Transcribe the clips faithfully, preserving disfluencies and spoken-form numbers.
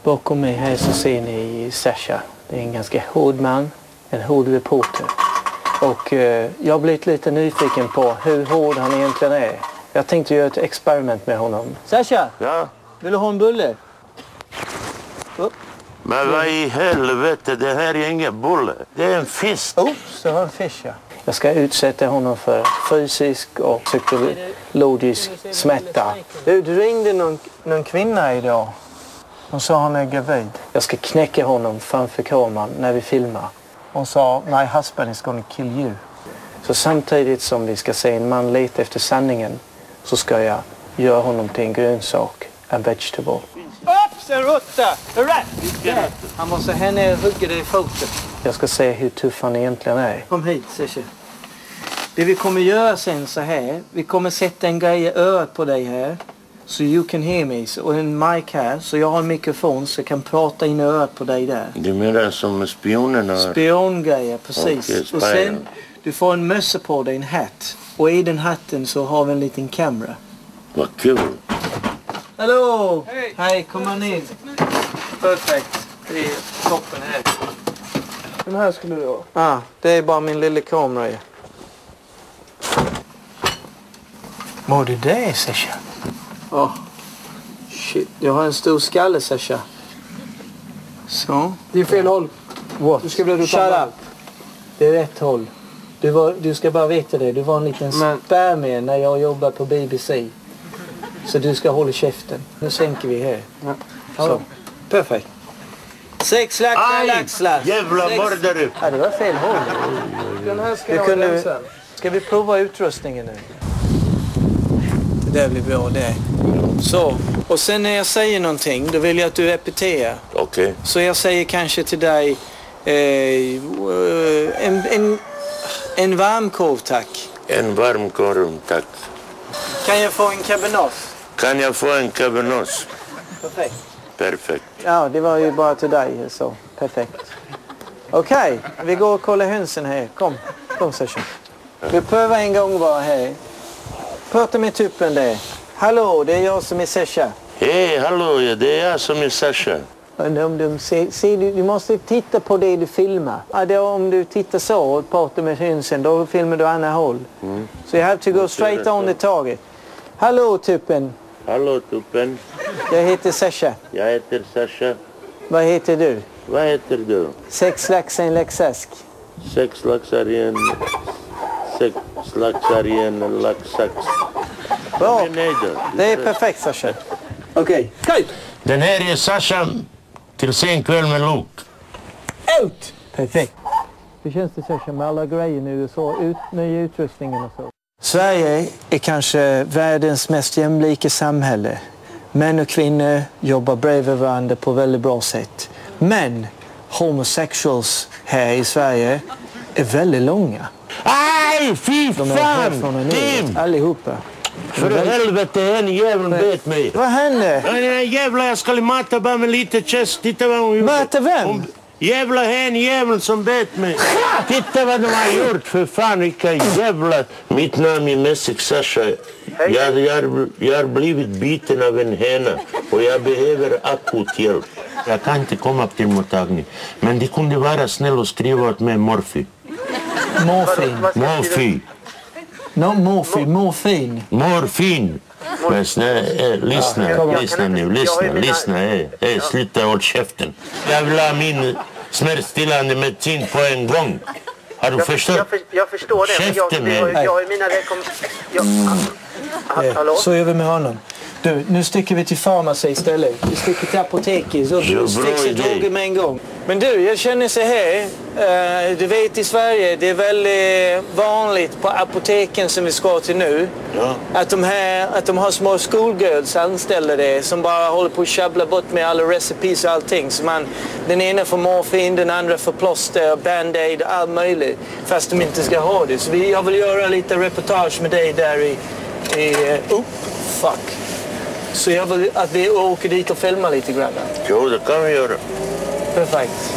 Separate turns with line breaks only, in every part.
Bakom mig här så ser ni Sasha. Det är en ganska hård man, en hård reporter. Och eh, jag har blivit lite nyfiken på hur hård han egentligen är. Jag tänkte göra ett experiment med honom. Sasha,
ja?
Vill du ha en bulle? Oh.
Men vad i helvete, det här är ingen bulle. Det är en fisk.
Oh, så har en fisk, ja. Jag ska utsätta honom för fysisk och psykologisk smärta. Du, du ringde någon, någon kvinna idag. Hon sa hon är gravid. Jag ska knäcka honom framför kameran när vi filmar. Hon sa, my husband is gonna kill you. Så samtidigt som vi ska se en man leta efter sanningen så ska jag göra honom till en grönsak, en vegetable. Oops, en råtta! En rat! Han måste här ner och hugga dig i foten. Jag ska se hur tuff han egentligen är. Kom hit, Sasha. Det vi kommer göra sen så här, vi kommer sätta en grej i örat på dig här. Så you can hear me. Och en mic här, så jag har en mikrofon så jag kan prata in i örat på dig där.
Det är mer som spionerna.
Spiongrejer, precis.
Okay,
och sen, du får en mössa på dig, en hatt. Och i den hatten så har vi en liten kamera.
Vad kul.
Hallå! Hej! Hej, kom man in. Perfekt. Det är toppen här.
Den här skulle du ha?
Ja, ah, det är bara min lilla kamera. Vad är det, Sasha? Åh, oh, shit. Jag har en stor skalle, Sasha. Så.
Det är fel håll.
What?
Du ska bli
Shut up. Det är rätt håll. Du, var, du ska bara veta det. Du var en liten Men... spermie när jag jobbade på B B C. Så du ska hålla käften. Nu sänker vi här. Ja. Så. Perfekt. Sex laxar, laxar.
Jävla mördare.
Ja, det var fel håll.
Den här ska
du
jag
kunde...
ha sen.
Ska vi prova utrustningen nu? Det där blir bra det. Så. Och sen när jag säger någonting, då vill jag att du repeterar.
Okej. Okay.
Så jag säger kanske till dig eh, en, en, en varmkorv, tack.
En varmkorv, tack.
Kan jag få en cabernos?
Kan jag få en cabernos?
Perfekt.
Perfekt.
Ja, det var ju bara till dig så. Perfekt. Okej, okay, vi går och kollar hönsen här. Kom, kom Sasha. Vi prövar en gång bara här. Prata med tuppen där. Hallå, det är jag som är Sasha.
Hej, hallå, det är jag som är Sasha.
Om du, se, se, du, du måste titta på det du filmar. Ja, det, om du tittar så och pratar med hönsen, då filmar du andra håll. Mm. Så you have to go straight on the target. Hallå, tuppen.
Hallå, tuppen.
Jag heter Sasha.
Jag heter Sasha.
Vad heter du?
Vad heter du?
Sex laxar i en laxask.
Sex laxar i en... Sex laxar i en laxax.
Bra. Det är perfekt, Sasha. Okej. Okay.
Den här är Sasha till sen kväll med Luke.
Ut! Perfekt. Hur känns det, Sasha, med alla grejer nu och så? Ut, nya utrustningen och så. Sverige är kanske världens mest jämlika samhälle. Män och kvinnor jobbar bredvid varandra på väldigt bra sätt. Men homosexuals här i Sverige är väldigt långa.
Aj, fy fan!
De är här från en
Tim!
Allihopa.
För väl... helvete, en jäveln bet mig.
Vad hände?
En jävla, jag skulle mata bara med lite chest. Titta vad hon gjorde.
Mata vem? Hon...
Jävla hen jäveln som bet mig. Titta vad de har gjort, för fan, vilka jävla... Mitt namn är Messick Sasha. Jag, jag, jag har blivit biten av en hena och jag behöver akut hjälp. Jag kan inte komma till mottagning. Men det kunde vara snäll och skriva åt mig morfi.
Morfin.
Morfi.
No, morfin. Morfin.
Morfin. Men snä, äh, lyssna, ja, lyssna nu, lyssna, lyssna, äh, äh, sluta håll käften. Jag vill ha min smärtstillande medicin på en gång. Har du
jag,
förstått?
Jag, för, jag förstår det,
käften
men jag, jag, jag är mina rekommendationer...
Ja, hallå? Så gör vi med honom. Du, nu sticker vi till farmaci istället. Vi sticker till apoteket och du sticker droger med en gång. Men du, jag känner så här. Uh, du vet i Sverige, det är väldigt vanligt på apoteken som vi ska till nu.
Ja.
Att, de här, att de har små schoolgirls anställda där som bara håller på att sjabbla bort med alla recipes och allting. Så man, den ena får morfin, den andra får plåster, band-aid och allt möjligt. Fast de inte ska ha det. Så vi, jag vill göra lite reportage med dig där i... i uh, oh, fuck. Så jag vill att vi åker dit och filmar lite grann.
Jo, det kan vi göra.
Perfekt.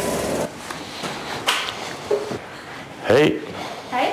Hej.
Hej.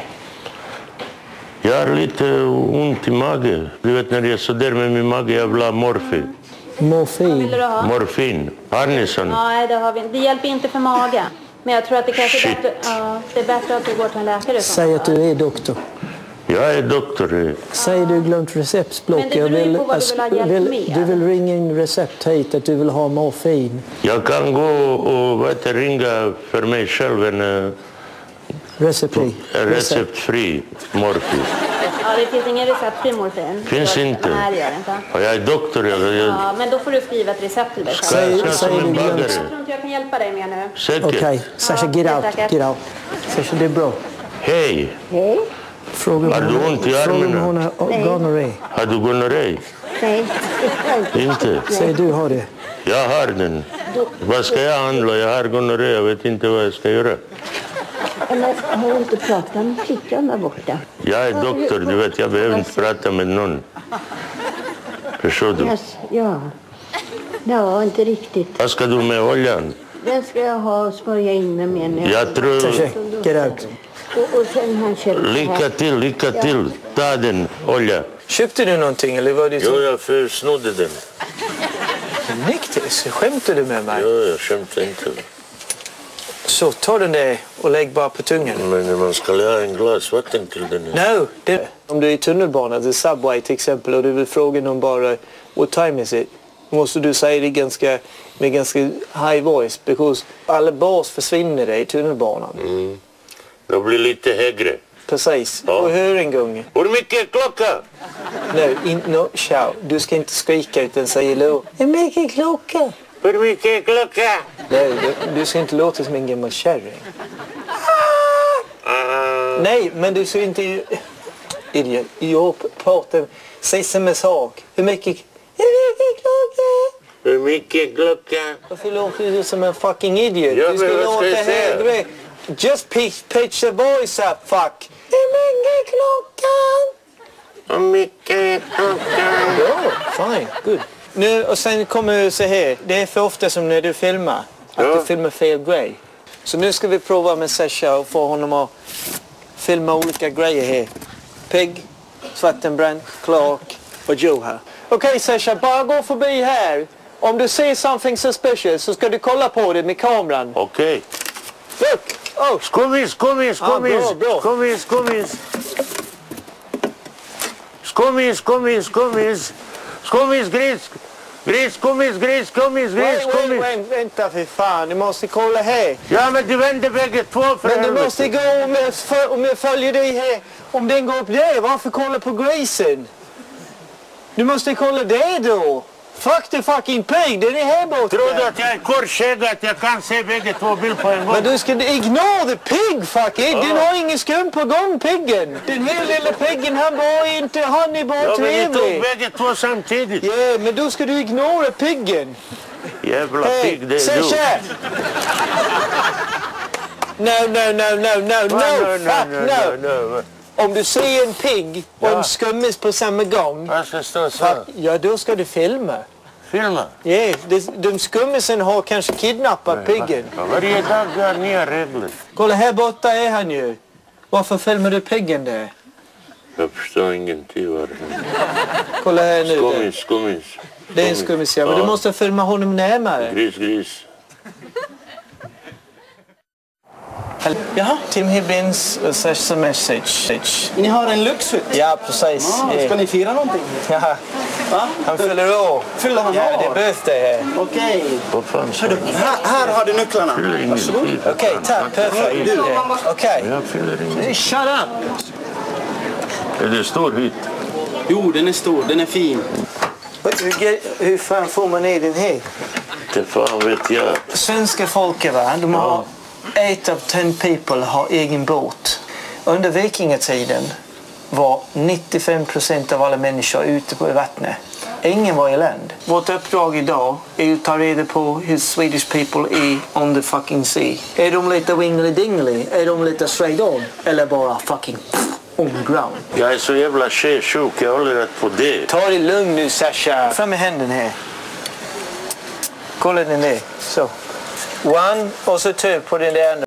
Jag har lite ont i magen. Du vet när jag är så där med min mage, jag vill ha morfin.
Morfin.
Vill du ha?
Morfin. Parnison.
Nej, det har vi. Det hjälper inte för magen. Men jag tror att det kanske är bättre, ja, det är bättre att du går till en läkare.
Säg att du är doktor.
Jag är doktor.
Säg du glömt receptblock.
Men det beror ju på vad du vill ha hjälp
vill,
med.
du vill ringa in recept hit att du vill ha morfin.
Jag kan gå och vad heter, ringa för mig själv en uh,
Recipe.
receptfri morfin.
Ja, det finns ingen receptfri morfin.
Finns
Så,
inte.
Nej, det gör det inte.
Och jag är doktor. Jag, jag,
Ja, men då får du skriva ett recept till dig själv.
ska jag
Säg-
som
säg
en
du glömt.
bagare?
Jag tror inte jag kan hjälpa dig mer nu.
Säkert.
Okej, okay. Sasha,
Ja,
get
det är
out.
säkert.
Get out. Sasha, det är bra.
Hej.
Hej.
Fråga
Har du ont i
fråga om
armarna?
hon har gonorré.
Har du gonorré?
Nej,
Inte.
Säg du har det.
Jag har den. Vad ska jag handla? Jag har gonorré. Jag vet inte vad jag ska göra.
men har du inte pratat med flickan där borta?
Jag är doktor. Du vet, jag behöver inte prata med någon. Förstår du?
Yes, ja. Ja, inte riktigt.
Vad ska du med oljan?
Den ska jag ha och smörja in med mig. när
Jag tror...
Sasha, get out.
Och, och sen han köper
Lycka till, lycka till. Ta den olja.
Köpte du någonting eller var det
Jo, jag försnodde den.
Niktis? Skämtar du med mig?
Jo, jag skämtar inte.
Så ta den där och lägg bara på tungan.
Men man ska ha en glas vatten till den.
No, det, om du är i tunnelbanan till Subway till exempel och du vill fråga någon bara what time is it? Måste du säga det ganska, med ganska high voice because alla bas försvinner i tunnelbanan.
Mm. Det blir lite högre.
Precis.
Ja.
Och hör en gång.
Hur mycket är klockan?
No, in, no, shout. Du ska inte skrika utan säga låt. Hur mycket är klockan?
Hur mycket är klockan?
Nej, du, du ska inte låta som en gammal kärring.
Ah.
Nej, men du ska inte... Idiot. Jag pratar... Säg samma sak. Hur mycket... Hur mycket klockan?
Hur mycket är klockan?
Varför låter du som en fucking idiot?
Ja,
du ska
men vad ska
låta
jag säga?
högre. Just pitch, pitch the voice up, fuck. Hur mycket är klockan?
Hur mycket är klockan?
Ja, fine, good. Nu, och sen kommer du så här. Det är för ofta som när du filmar. Att
Ja.
du filmar fel grej. Så nu ska vi prova med Sasha och få honom att filma olika grejer här. Pig, Svartenbrandt, Clark och Joe här. Okej okay, Sasha, bara gå förbi här. Om du ser something suspicious så ska du kolla på det med kameran.
Okej.
Look! Oh!
Skummis, skummis, skummis.
Ah, bra, bra.
Skummis, skummis. Skummis, skummis, skummis. Skummis, gris. Gris, skummis, gris, skummis, gris,
Wait, wait,
skummis.
wait, vänta för fan, du måste kolla här.
Ja, men du vänder bägge två för
Men du
helvete.
måste gå om jag, för, om jag följer dig här. Om den går upp där, varför kolla på grisen? Du måste kolla det då. Fuck the fucking pig, den är här borta.
Tror du att jag är korsägd att jag kan se bägge två bilder på en gång?
Men du ska ignore the pig, fuck it. Den har ingen skum på gång, piggen. Den här lilla piggen, han var inte, han är bara
Ja, men vi tog
trevlig.
bägge två samtidigt.
Ja, yeah, men då ska du ignora piggen.
Jävla
Hey,
pigg, det är
say
du.
chat. No, no, no, no, no, no,
no,
fuck no.
no, no.
Om du ser en pigg och
Ja.
en skummis på samma gång,
Vad ska stå så?
fuck, ja då ska du filma.
Filma.
Ja, yeah, de skummisen har kanske kidnappat piggen.
Ja, varje dag har nya regler.
Kolla här borta är han ju. Varför filmar du piggen där?
Jag förstår ingenting vad det är.
Kolla här nu. där.
Skummis, skummis.
Det är en skummis, ja. Men du måste filma honom närmare.
Gris, gris.
Jaha, Tim Hibbins uh, such a message.
Ni har en Luxfit?
Ja, precis.
Ah, ska ni fira någonting?
Ja,
Va?
han fyller år.
Fyller han
Ja, det är
år?
birthday här.
Okej.
Vad fan sa
Hördu, här, här har du nycklarna.
fyller ingen tid.
Okej, tack. Perfekt.
Du.
Okej.
Jag fyller ingen.
Shut up!
Är det stor hit?
Jo, den är stor. Den är fin.
Hur, hur fan får man i den här?
Det fan vet jag.
Svenska folket, va? De har... Eight of ten people har egen båt. Under vikingatiden var nittiofem procent av alla människor ute på vattnet. Ingen var i land. Vårt uppdrag idag är att ta reda på hur Swedish people är on the fucking sea. Är de lite wingly-dingly? Är de lite straight on? Eller bara fucking on the ground?
Jag är så jävla tjejsjuk, jag håller rätt på det.
Ta det lugn nu, Sasha. Fram med händerna här. Kolla den där. Så. One och så two på den där.